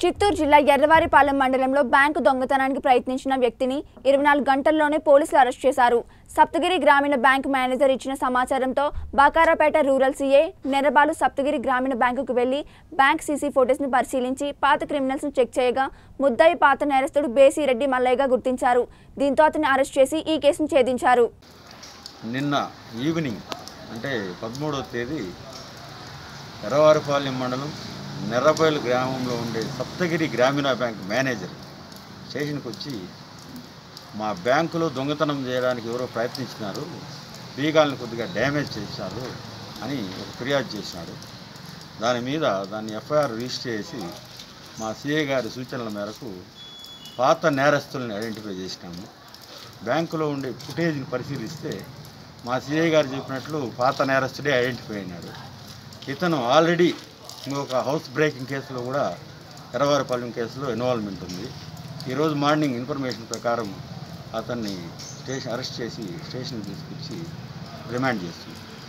చిత్తూరు జిల్లా ఎర్రవారిపాలెం మండలంలో బ్యాంకు దొంగతనానికి ప్రయత్నించిన వ్యక్తిని 24 గంటల్లోనే పోలీసులు అరెస్ట్ చేశారు. సప్తగిరి గ్రామీణ బ్యాంకు మేనేజర్ ఇచ్చిన సమాచారంతో బాకారాపేట రూరల్ సీఏ నెరబాలు సప్తగిరి గ్రామీణ బ్యాంకుకు వెళ్లి బ్యాంక్ సీసీ ఫోటోస్ ని పరిశీలించి పాత క్రిమినల్స్ ను చెక్ చేయగా ముద్దాయి పాత నేరస్తుడు బేసిరెడ్డి మల్లయ్యగా గుర్తించారు. దీంతో అతన్ని అరెస్ట్ చేసి ఈ కేసును ఛేదించారు. నిన్న ఈవినింగ్ అంటే 13వ తేదీ ఎర్రవారిపాలెం మండలం నెర్రబయలు గ్రామంలో ఉండే సప్తగిరి గ్రామీణ బ్యాంక్ మేనేజర్ స్టేషన్కి వచ్చి మా బ్యాంకులో దొంగతనం చేయడానికి ఎవరో ప్రయత్నించినారు, బీగాలను కొద్దిగా డ్యామేజ్ చేశారు అని ఒక ఫిర్యాదు చేసినాడు. దాని మీద దాన్ని ఎఫ్ఐఆర్ రిజిస్టర్ చేసి మా సిఐ గారి సూచనల మేరకు పాత నేరస్తుల్ని ఐడెంటిఫై చేసినాము. బ్యాంకులో ఉండే ఫుటేజ్ని పరిశీలిస్తే మా సిఐ గారు చెప్పినట్లు పాత నేరస్తుడే ఐడెంటిఫై అయినాడు. ఇతను ఆల్రెడీ ఇంకొక హౌస్ బ్రేకింగ్ కేసులో కూడా ఎర్రవారిపాలెం కేసులో ఇన్వాల్వ్మెంట్ ఉంది. ఈరోజు మార్నింగ్ ఇన్ఫర్మేషన్ ప్రకారం అతన్ని అరెస్ట్ చేసి స్టేషన్కి తీసుకొచ్చి రిమాండ్ చేస్తుంది.